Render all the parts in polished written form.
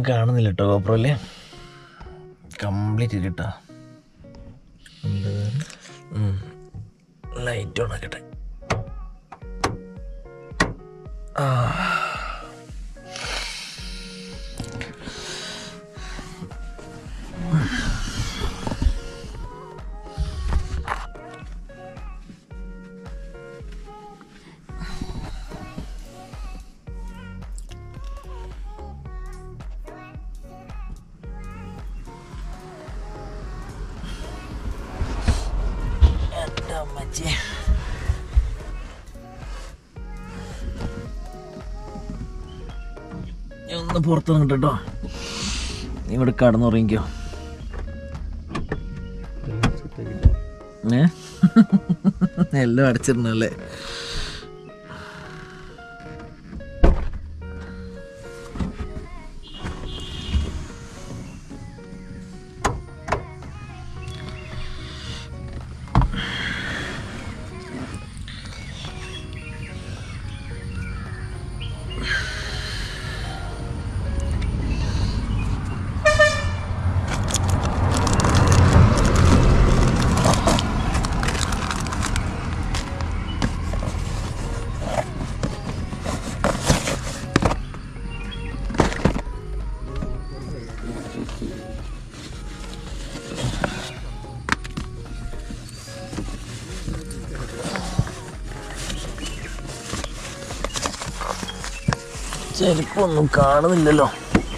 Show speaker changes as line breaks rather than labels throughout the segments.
കാണുന്നില്ല കേട്ടോ ഗോപ്രോയില് കംപ്ലീറ്റ് ഇരിട്ടാ. ലൈറ്റ് ഓൺ ആക്കട്ടെ. ഞാൻ ഒന്ന് പുറത്തിറങ്ങട്ടെ കേട്ടോ. നീ ഇവിടെ കടന്നുറങ്ങിക്കോ. എല്ലാം അടച്ചിരുന്നല്ലേ. ചെരുപ്പൊന്നും കാണുന്നില്ലല്ലോ.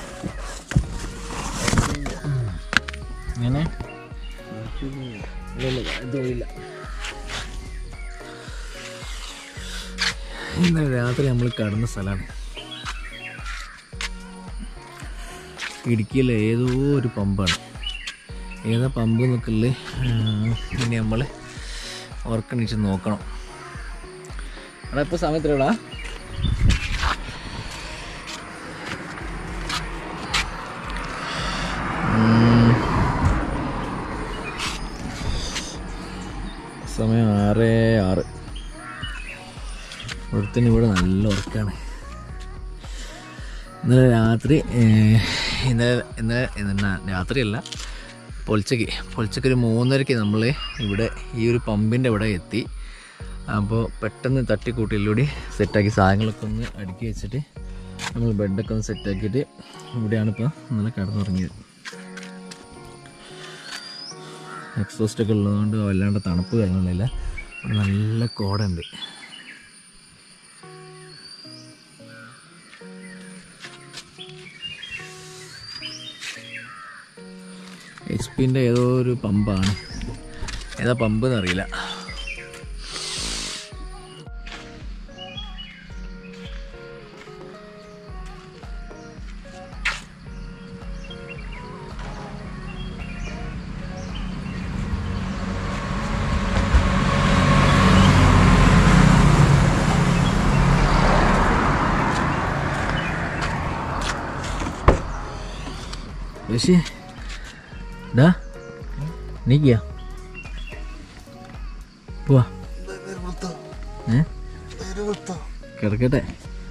ഇങ്ങനെ ഇന്നലെ രാത്രി നമ്മൾ കടന്ന സ്ഥലമാണ്. ഇടുക്കിയിലെ ഏതോ ഒരു പമ്പാണ്. ഏതാ പമ്പ് എന്നൊക്കെ ഇനി നമ്മൾ ഓർക്കണിച്ച് നോക്കണം. അവിടെ ഇപ്പോൾ സമയത്തിലൂടാ സമയം 6:06. ഒരുത്തിന് ഇവിടെ നല്ല ഉറക്കാണ്. ഇന്നലെ രാത്രി ഇന്നലെ രാത്രിയല്ല, പൊലച്ചയ്ക്ക് ഒരു 3:30 നമ്മൾ ഇവിടെ ഈ ഒരു പമ്പിൻ്റെ ഇവിടെ എത്തി. അപ്പോൾ പെട്ടെന്ന് തട്ടിക്കൂട്ടിലൂടെ സെറ്റാക്കി സാധനങ്ങളൊക്കെ ഒന്ന് അടുക്കി വെച്ചിട്ട് നമ്മൾ ബെഡൊക്കെ ഒന്ന് സെറ്റാക്കിയിട്ട് ഇവിടെയാണ് ഇപ്പോൾ ഇന്നലെ കിടന്നുറങ്ങിയത്. എക്സോസ്റ്റൊക്കെ ഉള്ളതുകൊണ്ട് വല്ലാണ്ട് തണുപ്പ് കാര്യങ്ങളില്ല. ഇവിടെ നല്ല കോടുണ്ട്. HP-ൻ്റെ ഏതോ ഒരു പമ്പാണ്. ഏതാ പമ്പ് എന്നറിയില്ല. പക്ഷേ ഡാ നീക്കിയാ പോവാ കിടക്കട്ടെ.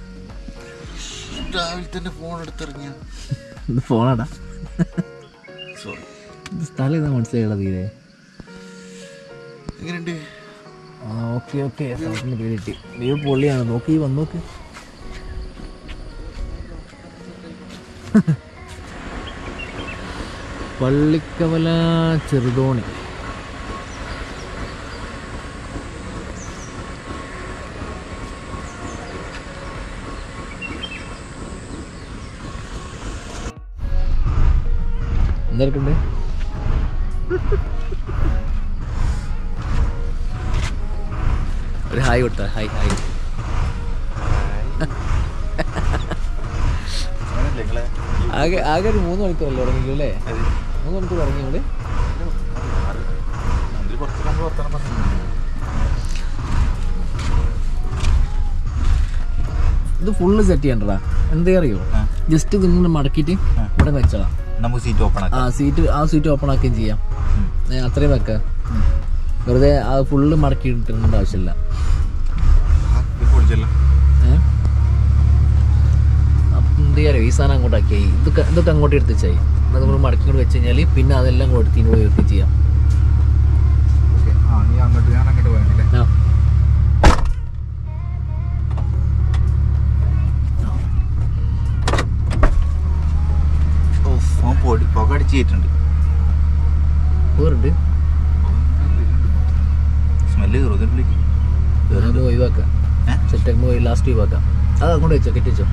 രാവിലെ തന്നെ ഫോൺ എടുത്തിറങ്ങിയ ഫോണാടാ. സ്ഥലം ഇതാ മനസ്സിലായടാ തീരെ. എങ്ങനെയുണ്ട്? ഓക്കെ സ്ഥലത്തിന് പേര് കിട്ടി. നീ പൊള്ളിയാണ്. നോക്കി വന്നോക്ക്. പള്ളിക്കവല ചെറുതോണി. എന്തൊക്കെയുണ്ട്? ഒരു ഹായ് കൊടുത്ത. ഹായ് ആകെ ഒരു 3 മണിക്കൂറല്ലേ ഉറങ്ങിക്കൂ അല്ലേ? 3 മണിക്കൂർ ഉറങ്ങി ഇവിടെ. ഇത് ഫുള്ള് സെറ്റ് ചെയ്യണ്ടടാ. എന്താ അറിയോ, ജസ്റ്റ് ഇതിങ്ങനെ മടക്കിയിട്ട് ഇവിടെ വെച്ചതാ. സീറ്റ് ഓപ്പൺ ആക്കുകയും ചെയ്യാം. അത്രയും വെക്ക. വെറുതെ അത് ഫുള്ള് മടക്കി ഇട്ടിടേണ്ട ആവശ്യമില്ല. എന്ത് ചെയ്യാനോ ഈ സാധനം അങ്ങോട്ടാക്കിയായി ഇതൊക്കെ അങ്ങോട്ട് എടുത്ത് വെച്ചായി. എന്നാൽ നമ്മൾ മടക്കി കൊണ്ട് വെച്ച് കഴിഞ്ഞാൽ പിന്നെ അതെല്ലാം കൊടുത്ത് ഇനി പോയി ചെയ്യാം.
പുകടിച്ചിട്ടുണ്ട്, സ്മെല്ല് കയറും.
ഒഴിവാക്കാം, സെറ്റാക്കുമ്പോൾ ലാസ്റ്റ് ഒഴിവാക്കാം. അത് അങ്ങോട്ട് വെച്ചോ, കെട്ടി വെച്ചോ.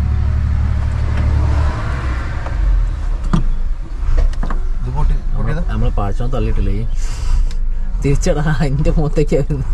നമ്മളെ പാഴ്ച തള്ളിയിട്ടില്ലേ ഈ തിരിച്ചടാ എൻ്റെ മുഖത്തേക്കായിരുന്നു.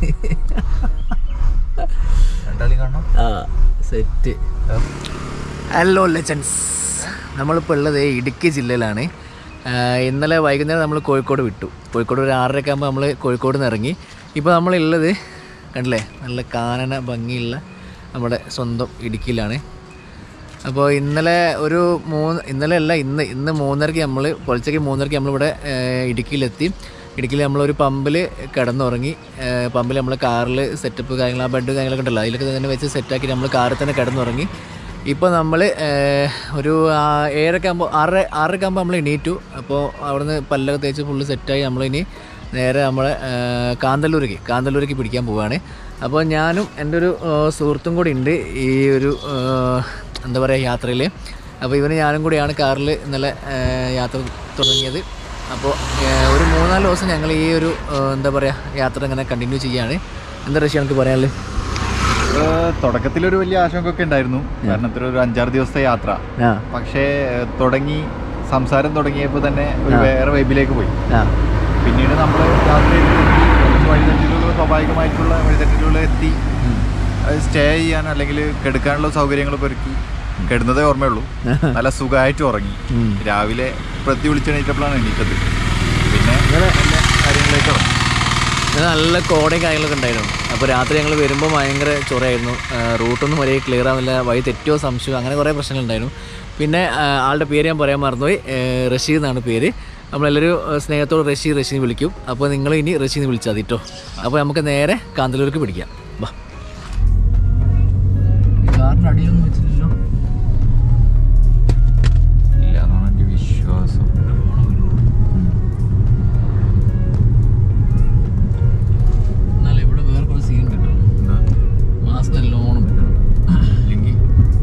ആ സെറ്റ്. ഹലോ ലെജൻസ്, നമ്മളിപ്പോൾ ഉള്ളത് ഇടുക്കി ജില്ലയിലാണ്. ഇന്നലെ വൈകുന്നേരം നമ്മൾ കോഴിക്കോട് വിട്ടു. കോഴിക്കോട് ഒരു 6:30 ആകുമ്പോൾ നമ്മൾ കോഴിക്കോട് നിന്ന് ഇറങ്ങി. ഇപ്പോൾ നമ്മളുള്ളത് കണ്ടില്ലേ, നല്ല കാനന ഭംഗിയുള്ള നമ്മുടെ സ്വന്തം ഇടുക്കിയിലാണ്. അപ്പോൾ ഇന്നലെ ഇന്ന് 3:30 നമ്മൾ പുലർച്ചയ്ക്ക് 3:30 നമ്മളിവിടെ ഇടുക്കിയിലെത്തി. ഇടുക്കിയിൽ നമ്മളൊരു പമ്പിൽ കിടന്നുറങ്ങി. പമ്പിൽ നമ്മൾ കാറിൽ സെറ്റപ്പ് കാര്യങ്ങൾ, ആ ബെഡ് കാര്യങ്ങളൊക്കെ ഉണ്ടല്ലോ, അതിലൊക്കെ തന്നെ വെച്ച് സെറ്റാക്കി നമ്മൾ കാറിൽ തന്നെ കിടന്നുറങ്ങി. ഇപ്പോൾ നമ്മൾ ഒരു 6:30 ആകുമ്പോൾ നമ്മൾ എണീറ്റു. അപ്പോൾ അവിടുന്ന് പല്ലൊക്കെ തേച്ച് ഫുള്ള് സെറ്റായി നമ്മളിനി നേരെ നമ്മളെ കാന്തല്ലൂർക്ക് പിടിക്കാൻ പോവുകയാണ്. അപ്പോൾ ഞാനും എൻ്റെ ഒരു സുഹൃത്തും കൂടി ഉണ്ട് ഈ ഒരു എന്താ പറയുക യാത്രയിൽ. അപ്പോൾ ഇവന് ഞാനും കൂടിയാണ് കാറിൽ ഇന്നലെ യാത്ര തുടങ്ങിയത്. അപ്പോൾ ഒരു 3-4 ദിവസം ഞങ്ങൾ ഈ ഒരു എന്താ പറയുക യാത്ര ഇങ്ങനെ കണ്ടിന്യൂ ചെയ്യുകയാണ്. എന്താ റഷി എനിക്ക് പറയാനുള്ളത്?
തുടക്കത്തിലൊരു വലിയ ആശങ്കയൊക്കെ ഉണ്ടായിരുന്നു, കാരണം ഇത്ര ഒരു 5-6 ദിവസത്തെ യാത്ര. പക്ഷേ സംസാരം തുടങ്ങിയപ്പോൾ തന്നെ ഒരു വേറെ വൈബിലേക്ക് പോയി. പിന്നീട് നമ്മൾ യാത്ര ചെയ്ത് വഴിതെറ്റിലുള്ള സ്വാഭാവികമായിട്ടുള്ള വഴിതെറ്റിലുള്ള എത്തി സ്റ്റേ ചെയ്യാൻ അല്ലെങ്കിൽ കിടക്കാനുള്ള സൗകര്യങ്ങളൊക്കെ ഒരുക്കി കിടന്നതേ ഓർമ്മയുള്ളൂ. നല്ല സുഖമായിട്ട് ഉറങ്ങി. രാവിലെ വിളിച്ചെണീറ്റപ്പോഴാണ് എണീറ്റത്. പിന്നെ കാര്യങ്ങളിലേക്ക് ഇറങ്ങി.
നല്ല കോടയും കാര്യങ്ങളൊക്കെ ഉണ്ടായിരുന്നു. അപ്പോൾ രാത്രി ഞങ്ങൾ വരുമ്പോൾ ഭയങ്കര ചൊറയായിരുന്നു. റൂട്ടൊന്നും ഒരേ ക്ലിയർ ആവില്ല, വഴി തെറ്റോ സംശയമോ അങ്ങനെ കുറേ പ്രശ്നങ്ങളുണ്ടായിരുന്നു. പിന്നെ ആളുടെ പേര് ഞാൻ പറയാൻ മറന്നുപോയി, റഷീദ് എന്നാണ് പേര്. നമ്മളെല്ലാവരും സ്നേഹത്തോട് റഷീദ് വിളിക്കും. അപ്പോൾ നിങ്ങൾ ഇനി റഷീദ് വിളിച്ചാൽ മതി കേട്ടോ. അപ്പോൾ നമുക്ക് നേരെ കാന്തല്ലൂർക്ക് പിടിക്കാം. വാ. കാറിൻ്റെ അടിയൊന്നും വെച്ചില്ലല്ലോ.
ഇല്ല എന്നാണ് എൻ്റെ വിശ്വാസം.
എന്നാലും ഇവിടെ വേറെ കുറച്ച് സീൻ കിട്ടും. മാസ്ക് നല്ലോണം കിട്ടണം. അല്ലെങ്കിൽ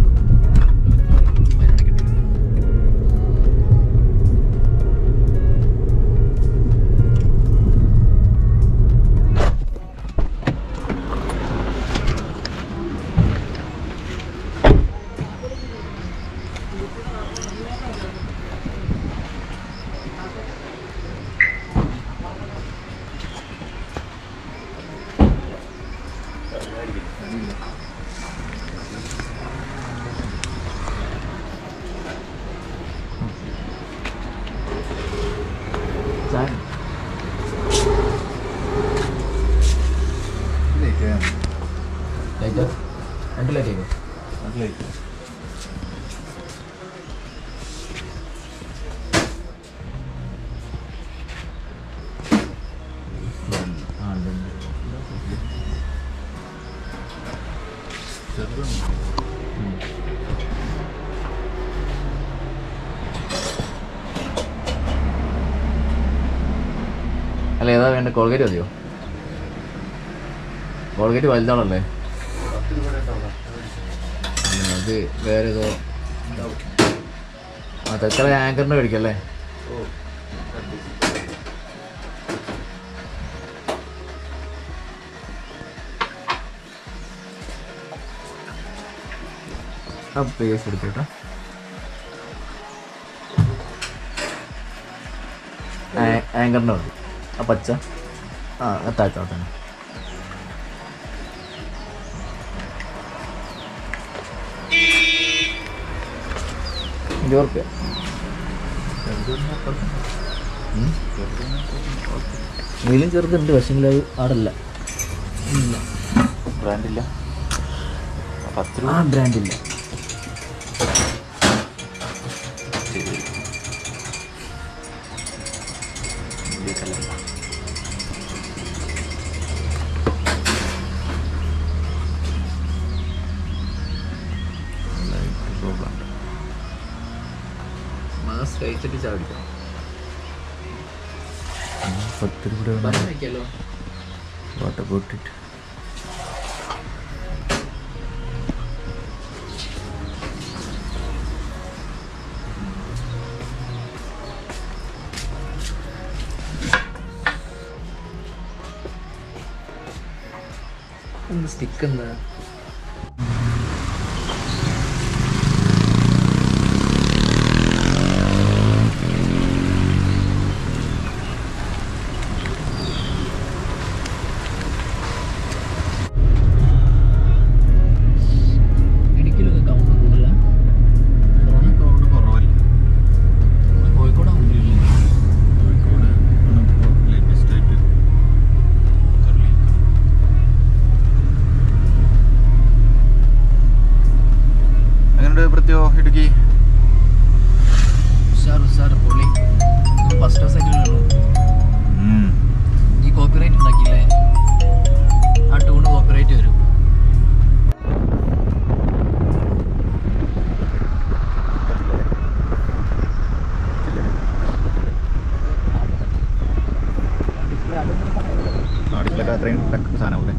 അല്ല ഏതാ വേണ്ട? കോൾഗേറ്റ് മതിയോ? കോൾഗേറ്റ് വലുതാണല്ലേ? അത് വേറെ ഏതോ തൽക്കാലം ആങ്കറിൻ്റെ മേടിക്കല്ലേ? ആ പേസ് എടുക്കട്ടോ. ആങ്കറിൻ്റെ മതി. ആ പച്ച താഴ്ത്തോട്ടെ. 20 രൂപ. ഇതിലും ചെറുതുണ്ട്, പക്ഷേ അത് ആടല്ല,
ബ്രാൻഡില്ല. 10 രൂപ
ബ്രാൻഡില്ല. കഴിച്ചിട്ട് ചാടിക്കണം.
What about it?
സ്റ്റിക്ക് എന്താ? ഇടുക്കിയിലൊക്കെ കൗണ്ട് കൂടുതലാ. കോഴിക്കോടാണ്
ഇടുക്കി
ഉഷാർ പൊളി. ഫസ്റ്റ് സെക്കൻഡിലുള്ളൂ. ഈ കോപ്പിറൈറ്റ് ഉണ്ടാക്കിയില്ലേ? ആ ടൂണ് കോപ്പിറൈറ്റ് വരും.
നാട്ടിലൊക്കെ അത്രയും സാധനമാവൂലേ?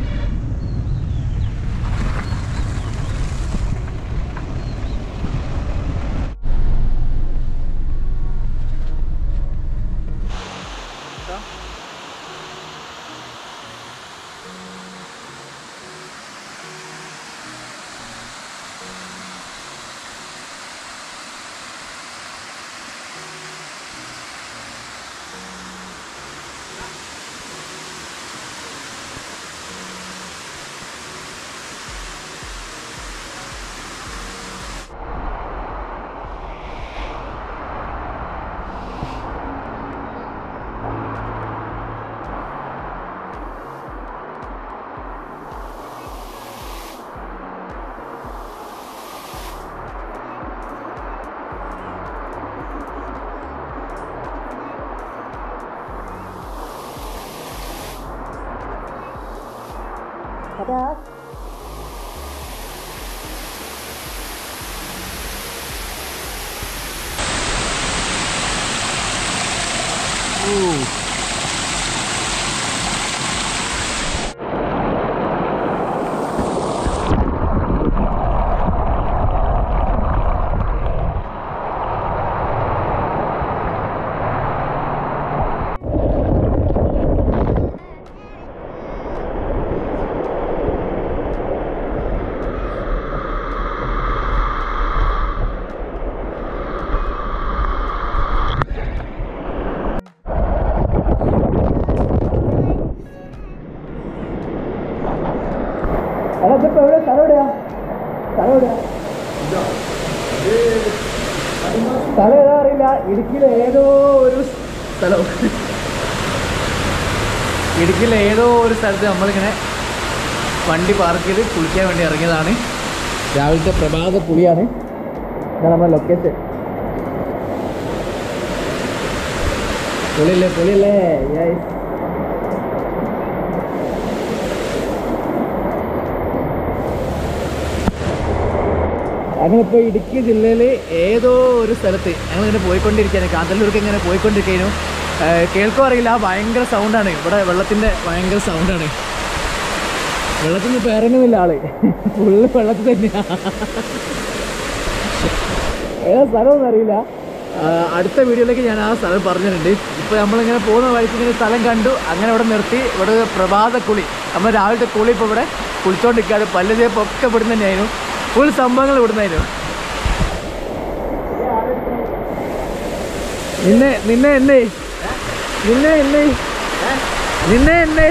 സ്ഥലം ഏതാ അറിയില്ല. ഇടുക്കിയിലെ ഏതോ ഒരു സ്ഥലം, ഇടുക്കിയിലെ ഏതോ ഒരു സ്ഥലത്ത് നമ്മളിങ്ങനെ വണ്ടി പാർക്ക് ചെയ്ത് കുളിക്കാൻ വേണ്ടി ഇറങ്ങിയതാണ്. രാവിലത്തെ പ്രഭാത കുളിയാണ്. ഇതാണ് നമ്മുടെ ലൊക്കേഷൻ. പൊളിയല്ലേ? അങ്ങനെ ഇപ്പോൾ ഇടുക്കി ജില്ലയിൽ ഏതോ ഒരു സ്ഥലത്ത് ഞങ്ങളിങ്ങനെ പോയിക്കൊണ്ടിരിക്കുകയാണ്. കാന്തല്ലൂർക്ക് ഇങ്ങനെ പോയിക്കൊണ്ടിരിക്കുന്നു. കേൾക്കും അറിയില്ല, ഭയങ്കര സൗണ്ടാണ് ഇവിടെ. വെള്ളത്തിൻ്റെ ഭയങ്കര സൗണ്ടാണ്. വെള്ളത്തിൽ നിന്ന് ഇപ്പോൾ ഇറങ്ങുന്നില്ല ആള്, ഫുള്ള് വെള്ളത്തിൽ തന്നെയാണ്. ഏതാ സ്ഥലമൊന്നും അറിയില്ല. അടുത്ത വീഡിയോയിലേക്ക് ഞാൻ ആ സ്ഥലം പറഞ്ഞിട്ടുണ്ട്. ഇപ്പോൾ നമ്മളിങ്ങനെ പോകുന്ന വഴിക്ക് ഇങ്ങനെ സ്ഥലം കണ്ടു, അങ്ങനെ ഇവിടെ നിർത്തി. ഇവിടെ പ്രഭാത കുളി, നമ്മൾ രാവിലത്തെ കുളി ഇപ്പോൾ ഇവിടെ കുളിച്ചോണ്ടിരിക്കുകയാണ്. പല്ല് തേപ്പൊക്കെ ഇവിടുന്ന് തന്നെയായിരുന്നു. ഫുൾ സംഭവങ്ങൾ ഇവിടുന്നായിരുന്നു. നിന്നെ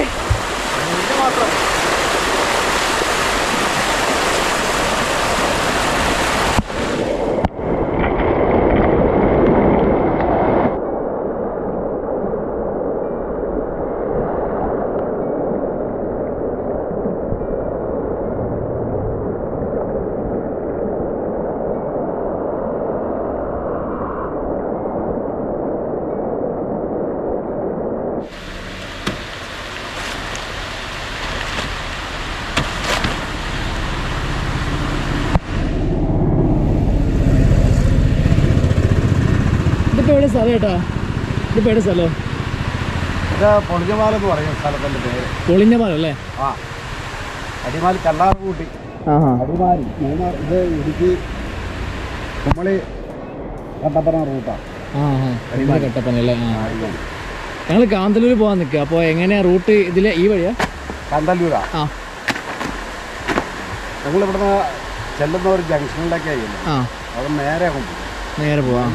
സ്ഥലം കേട്ടാ? ഇത് പേര് സ്ഥലം
പൊളിഞ്ഞമാല എന്ന് പറയും സ്ഥലത്തിന്റെ പേര്.
പൊളിഞ്ഞമാല അല്ലേ?
ആ, അടിമാലി കല്ലാർകൂട്ടി, അടിമാലി മൂന്നാർ. ഇത് ഇടുക്കി കുമളി കട്ടപ്പന റൂട്ടാണ്.
കട്ടപ്പന അല്ലേ? ഞങ്ങൾ കാന്തല്ലൂർ പോകാൻ നിൽക്കുക. അപ്പോൾ എങ്ങനെയാ റൂട്ട്? ഇതിലെ ഈ വഴിയാ?
കാന്തല്ലൂരാ. ഞങ്ങളിവിടുന്ന് ചെല്ലുന്ന ഒരു ജംഗ്ഷനിലേക്കാണ്. അവിടെ നേരെ പോവാം.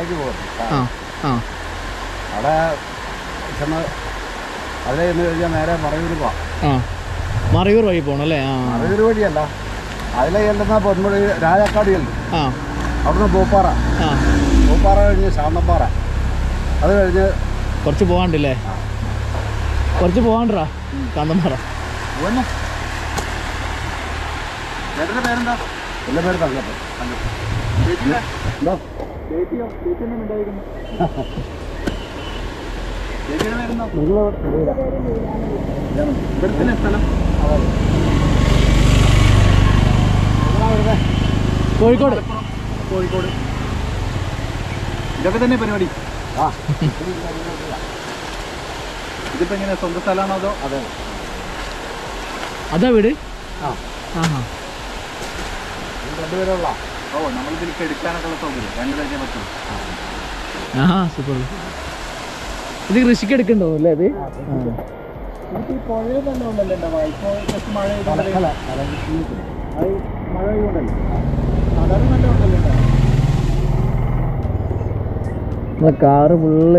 അവിടെ ചെന്ന് അതിലെ ചെന്ന് കഴിഞ്ഞാൽ നേരെ മറയൂർ പോവാം.
മറയൂർ വഴി പോകണം അല്ലേ?
മറയൂർ വഴിയല്ല, അതിലെ ചെല്ലുന്ന പൊന്മുടി രാജാക്കാട് ചെല്ലും. അവിടുന്ന് പൂപ്പാറ കഴിഞ്ഞ് ശാന്തപ്പാറ, അത് കഴിഞ്ഞ്
കുറച്ച് പോകാണ്ടല്ലേ? കുറച്ച് പോകാണ്ടാ ശാന്തപ്പാറ.
പേരെന്താ? എൻ്റെ പേര് തങ്കപ്പൻ.
കോഴിക്കോട്.
ഇതൊക്കെ തന്നെ പരിപാടി. ഇതിപ്പോ എങ്ങനെ സ്വന്തം സ്ഥലമാണോ അതോ? അതെ,
അതാ വീട്.
രണ്ടുപേരുള്ള. ഓ, നമ്മളിതിലേക്ക് എടുക്കാനൊക്കെ ഉള്ള സൗകര്യം 2 പേരെ പറ്റും.
സൂപ്പർ. ഇത് കൃഷിക്ക് എടുക്കണ്ടോ അല്ലേ? അത്
പുഴയിൽ തന്നെ ഉണ്ടല്ലോ. ഇപ്പോൾ ജസ്റ്റ് മഴ പെയ്തുകൊണ്ടല്ലേ, സാധാരണ നല്ല ഉണ്ടല്ലോ.
നമ്മളെ കാറ് ഫുള്ള്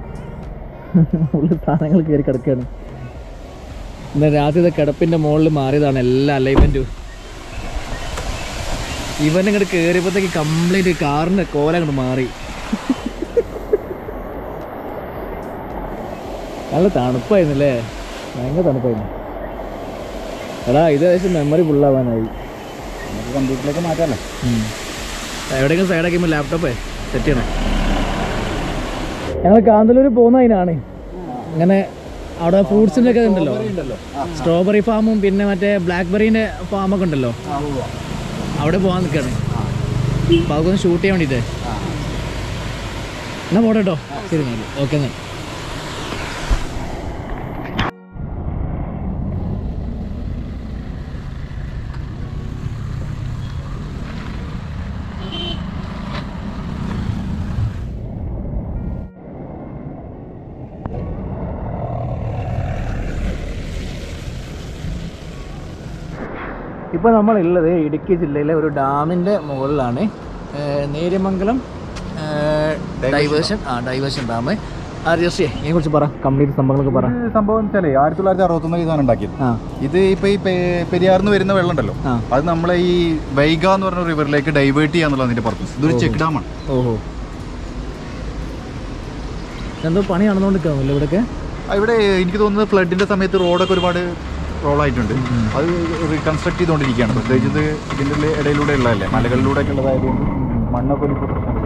സാധനങ്ങൾ കയറി കിടക്കുകയാണ്. ഇന്ന് രാത്രി കിടപ്പിന്റെ മുകളിൽ മാറിയതാണ് എല്ലാ അലൈൻമെന്റും. ഇവനിങ്ങോട്ട് കയറിയപ്പോഴത്തേക്ക് കംപ്ലീറ്റ് കാറിന്റെ കോല അങ്ങോട്ട് മാറി. നല്ല തണുപ്പായിരുന്നല്ലേ? ഭയങ്കര തണുപ്പായിരുന്നു. എടാ, ഇത് ഏകദേശം മെമ്മറി ഫുള്ളാവാനായി.
നമുക്ക് കമ്പ്യൂട്ടറിലേക്ക് മാറ്റാമല്ലേ?
എവിടെയെങ്കിലും സൈഡാക്കുമ്പോൾ ലാപ്ടോപ്പേ സെറ്റ് ചെയ്യണം. ഞങ്ങൾ കാന്തല്ലൂർ പോകുന്നതിനാണ്. ഇങ്ങനെ അവിടെ ഫ്രൂട്ട്സിൻ്റെ ഒക്കെ ഉണ്ടല്ലോ, സ്ട്രോബെറി ഫാമും പിന്നെ മറ്റേ ബ്ലാക്ക്ബെറീൻ്റെ ഫാമൊക്കെ ഉണ്ടല്ലോ, അവിടെ പോകാൻ നിൽക്കുകയാണ്. അപ്പോൾ അതൊക്കെ ഷൂട്ട് ചെയ്യാൻ വേണ്ടിയിട്ട്. എന്നാൽ പോട്ടെ കേട്ടോ. ശരി, ഓക്കെ. എന്നാൽ ഇപ്പോൾ നമ്മളുള്ളത് ഇടുക്കി ജില്ലയിലെ ഒരു ഡാമിൻ്റെ മുകളിലാണ്. Neriamangalam diversion dam. ഇതിനെ കുറിച്ച് പറ, കംപ്ലീറ്റ് സംഭവങ്ങളൊക്കെ പറ.
സംഭവം വെച്ചാലേ 1961 ഇതാണ് ഉണ്ടാക്കിയത്. ഇത് ഇപ്പൊ ഈ പെരിയാറിന്ന് വരുന്ന വെള്ളം ഉണ്ടല്ലോ, അത് നമ്മളെ ഈ വൈഗ എന്ന് പറഞ്ഞ റിവറിലേക്ക് ഡൈവേർട്ട് ചെയ്യാന്നുള്ള അതിന്റെ പർപ്പസ്. ഇതൊരു ചെക്ക് ഡാമാണ്.
ഓഹോ, എന്തോ പണി നടന്നുകൊണ്ടിരിക്കാമല്ലോ ഇവിടെയൊക്കെ.
ഇവിടെ എനിക്ക് തോന്നുന്നത് ഫ്ലഡിന്റെ സമയത്ത് റോഡൊക്കെ ഒരുപാട് റോളായിട്ടുണ്ട്. അത് റീകൺസ്ട്രക്ട് ചെയ്തുകൊണ്ടിരിക്കുകയാണ്. പ്രത്യേകിച്ച് ഇതിൻ്റെ ഇടയിലൂടെ ഉള്ളതല്ലേ, മലകളിലൂടെ ഒക്കെ ഉള്ളതായതുകൊണ്ട് മണ്ണൊക്കെ ഒരു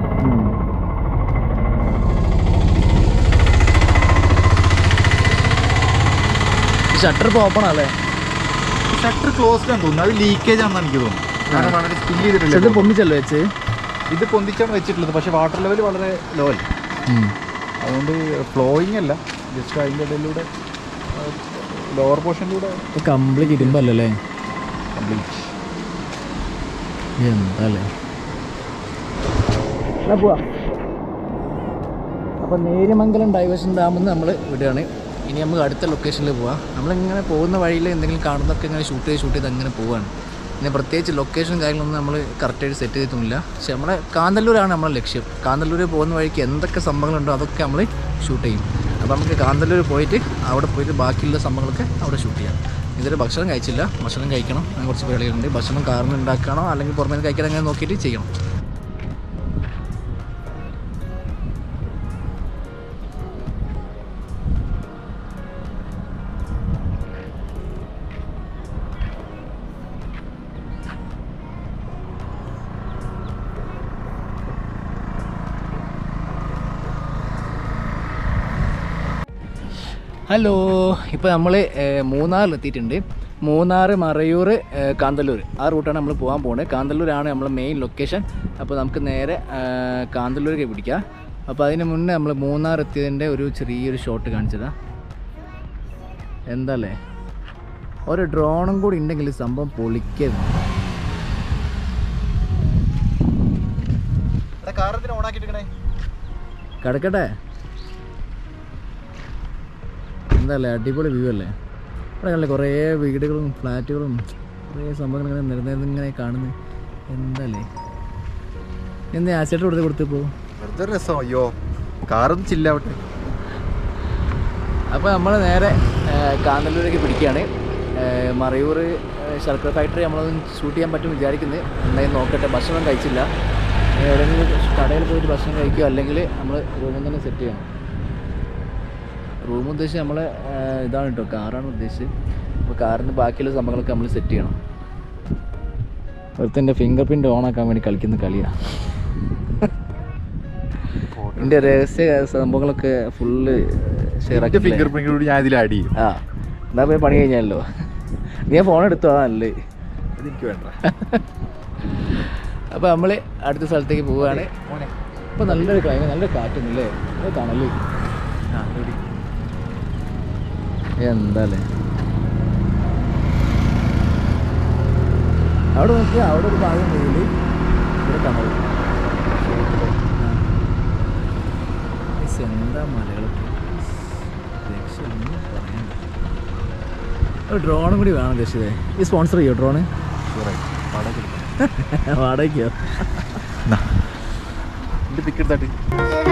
ഷട്ടർ ഇപ്പോൾ ഓപ്പൺ അല്ലേ?
ഷട്ടർ ക്ലോസ്ഡ് ആണെന്ന് തോന്നുന്നു. അത് ലീക്കേജ് ആണെന്ന് എനിക്ക് തോന്നുന്നു. കാരണം വളരെ സ്പിൽ ചെയ്തിട്ടില്ല.
ഇത് പൊന്തിച്ചല്ലോ വെച്ച്.
ഇത് പൊന്തിച്ചാണ് വെച്ചിട്ടുള്ളത്, പക്ഷേ വാട്ടർ ലെവൽ വളരെ ലോ അല്ല. അതുകൊണ്ട് ഫ്ലോയിങ് അല്ല, ജസ്റ്റ് അതിൻ്റെ ഇടയിലൂടെ ലോവർ പോർഷനിലൂടെ
കംപ്ലീറ്റ് ഇരുമ്പല്ലേ?
കംപ്ലീറ്റ്
എന്താല്ലേ പോവാ. അപ്പോൾ നേര്യമംഗലം ഡൈവേർഷൻ ഡാമിൽ നമ്മൾ വിടുകയാണ്. ഇനി നമുക്ക് അടുത്ത ലൊക്കേഷനിൽ പോവാം. നമ്മളിങ്ങനെ പോകുന്ന വഴിയിൽ എന്തെങ്കിലും കാണുന്നതൊക്കെ ഇങ്ങനെ ഷൂട്ട് ചെയ്ത് അങ്ങനെ പോവുകയാണ്. പിന്നെ പ്രത്യേകിച്ച് ലൊക്കേഷനും കാര്യങ്ങളൊന്നും നമ്മൾ കറക്റ്റായിട്ട് സെറ്റ് ചെയ്തിട്ടില്ല. പക്ഷേ നമ്മളെ കാന്തല്ലൂരാണ് നമ്മളെ ലക്ഷ്യം. കാന്തല്ലൂർ പോകുന്ന വഴിക്ക് എന്തൊക്കെ സംഭവങ്ങളുണ്ടോ അതൊക്കെ നമ്മൾ ഷൂട്ട് ചെയ്യും. അപ്പോൾ നമുക്ക് കാന്തല്ലൂർ പോയിട്ട് അവിടെ പോയിട്ട് ബാക്കിയുള്ള സംഭവങ്ങളൊക്കെ അവിടെ ഷൂട്ട് ചെയ്യാം. ഇതൊരു ഭക്ഷണം കഴിച്ചില്ല, ഭക്ഷണം കഴിക്കണം. അങ്ങനെ കുറച്ച് പരിപാടികളുണ്ട്. ഭക്ഷണം കാറിന് ഉണ്ടാക്കണോ അല്ലെങ്കിൽ പുറമേ നിന്ന് കഴിക്കണം, അങ്ങനെ നോക്കിയിട്ട് ചെയ്യണം. ഹലോ, ഇപ്പോൾ നമ്മൾ മൂന്നാറിലെത്തിയിട്ടുണ്ട്. മൂന്നാർ, മറയൂർ, കാന്തല്ലൂർ, ആ റൂട്ടാണ് നമ്മൾ പോകാൻ പോകുന്നത്. കാന്തല്ലൂരാണ് നമ്മളെ മെയിൻ ലൊക്കേഷൻ. അപ്പോൾ നമുക്ക് നേരെ കാന്തല്ലൂരേക്ക് പിടിക്കാം. അപ്പോൾ അതിന് മുന്നേ നമ്മൾ മൂന്നാർ എത്തിയതിൻ്റെ ഒരു ചെറിയൊരു ഷോട്ട് കാണിച്ചതാ. എന്താല്ലേ, ഒരു ഡ്രോണും കൂടി ഉണ്ടെങ്കിൽ സംഭവം പൊളിക്കുന്നു. കിടക്കട്ടെ. എന്താല്ലേ അടിപൊളി വ്യൂ അല്ലേ. ഇവിടെ കണ്ടില്ലേ കുറേ വീടുകളും ഫ്ലാറ്റുകളും കുറേ സംഭവങ്ങൾ ഇങ്ങനെ നിരന്നിങ്ങനെ കാണുന്നത്. എന്താല്ലേ എന്താ ആശയായിട്ട് കൊടുത്തിപ്പോ
വെറുതെ രസം. അയ്യോ കാറൊന്നും ചില്ലാവട്ടെ.
അപ്പോൾ നമ്മൾ നേരെ കാന്തല്ലൂരേക്ക് പിടിക്കുകയാണ്. മറയൂർ ശർക്കര ഫാക്ടറി നമ്മളൊന്നും ഷൂട്ട് ചെയ്യാൻ പറ്റും വിചാരിക്കുന്നത്. എന്തായാലും നോക്കട്ടെ. ഭക്ഷണം കഴിച്ചില്ല. എവിടെയെങ്കിലും കടയിൽ പോയിട്ട് ഭക്ഷണം കഴിക്കുക, അല്ലെങ്കിൽ നമ്മൾ റൂമിൽ തന്നെ സെറ്റ് ചെയ്യണം. റൂം ഉദ്ദേശിച്ച് നമ്മൾ ഇതാണ് കേട്ടോ, കാറാണ് ഉദ്ദേശിച്ചത്. അപ്പോൾ കാറിന് ബാക്കിയുള്ള സംഭവങ്ങളൊക്കെ നമ്മൾ സെറ്റ് ചെയ്യണം. ഒരുത്തൻ്റെ ഫിംഗർ പ്രിൻ്റ് ഓണാക്കാൻ വേണ്ടി കളിക്കുന്ന കളിയാണ്. എൻ്റെ രഹസ്യ സംഭവങ്ങളൊക്കെ ഫുള്ള് ഷെയർ ആക്കി.
ഫിംഗർ പ്രിന്റ് ഞാൻ ഇതിൽ ആഡ് ചെയ്യും.
ആ എന്നാ പോയി പണി കഴിഞ്ഞാലോ. നീ ഫോൺ എടുത്തോ, അതല്ലേ
അതെനിക്ക് വേണ്ട.
അപ്പോൾ നമ്മൾ അടുത്ത സ്ഥലത്തേക്ക് പോവുകയാണ്. അപ്പോൾ നല്ലൊരു ക്ലൈമറ്റ്, നല്ലൊരു കാറ്റൊന്നുമില്ലേ, അത് തണല്. എന്താല്ലേ അവിടെ നോക്കിയാൽ അവിടെ ഒരു ഭാഗം വെയിൽ, ഇവിടെ തണൽ. എന്താ മലകളൊക്കെ രക്ഷയൊന്നും പറയാൻ. ഒരു ഡ്രോണും കൂടി വേണം രക്ഷിതേ. ഈ സ്പോൺസർ ചെയ്യോ ഡ്രോണ്? വാടകയ്ക്കോ?
എന്റെ പിക്ക് എടുത്താട്ട്